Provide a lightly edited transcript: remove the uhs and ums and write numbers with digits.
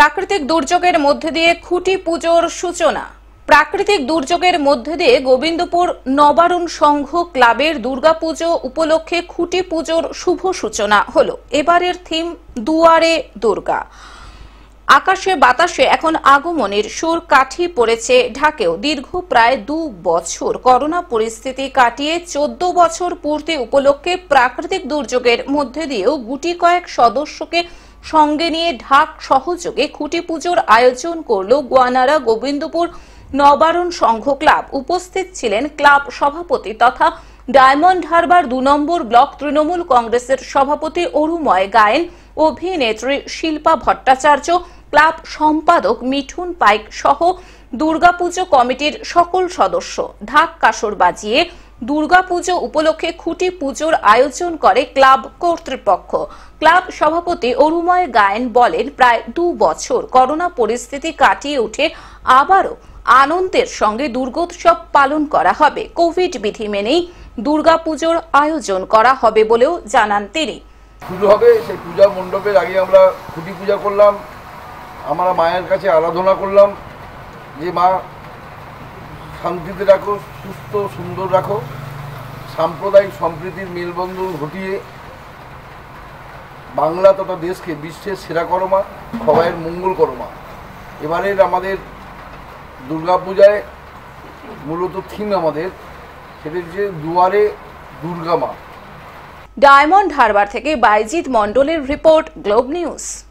প্রাকৃতিক দুর্যোগের মধ্যে দিয়ে খুঁটি পুজোর সূচনা। প্রাকৃতিক দুর্যোগের মধ্যে দিয়ে গোবিন্দপুর নবারুণ সংঘ ক্লাবের দুর্গাপুজো উপলক্ষে খুঁটি পুজোর শুভ সূচনা হলো। এবারের থিম দুয়ারে দুর্গা। আকাশে বাতাসে এখন আগমনের সুর কাঠি পড়েছে ঢাকেও। দীর্ঘ প্রায় 2 বছর করোনা পরিস্থিতি কাটিয়ে 14 বছর পূর্তি উপলক্ষে প্রাকৃতিক দুর্যোগের মধ্যে দিয়েও গুটি কয়েক সদস্যকে সঙ্গে নিয়ে ঢাক সহযোগে খুঁটি পুজোর আয়োজন করল গোয়ানারা গোবিন্দপুর নবারুণ সংঘ ক্লাব। উপস্থিত ছিলেন ক্লাব সভাপতি তথা ডায়মন্ড হারবার 2 নম্বর ব্লক তৃণমূল কংগ্রেসের সভাপতি অরুময় গায়েন, অভিনেত্রী শিল্পা ভট্টাচার্য, ক্লাব সম্পাদক মিঠুন পাইক সহ দুর্গাপুজো কমিটির সকল সদস্য। ঢাক কাসর বাজিয়ে দুর্গাপুজো উপলক্ষে খুঁটি পুজোর আয়োজন করে ক্লাব কর্তৃপক্ষ। ক্লাব সভাপতি অরুময় গায়েন বলেন, প্রায় 2 বছর করোনা পরিস্থিতি কাটিয়ে উঠে আবারও আনন্দের সঙ্গে দুর্গোৎসব পালন করা হবে। কোভিড বিধি মেনেই দুর্গাপুজোর আয়োজন করা হবে বলেও জানান তিনি। শুরু হবে সেই পূজা মণ্ডপের আগে আমরা খুঁটি পূজা করলাম, আমরা মায়ের কাছে আরাধনা করলাম যে মা শান্তিতে রাখো, সুস্থ সুন্দর রাখো, সাম্প্রদায়িক সম্প্রীতির মেলবন্ধন ঘটিয়ে বাংলা তথা দেশকে বিশ্বের সেরা করো মা, সবাইয়ের মঙ্গল করো মা। এবারের আমাদের দুর্গাপূজায় মূলত থিম আমাদের সেটা হচ্ছে দুয়ারে দুর্গা মা। ডায়মন্ড হারবার থেকে বাইজিৎ মণ্ডলের রিপোর্ট, গ্লোব নিউজ।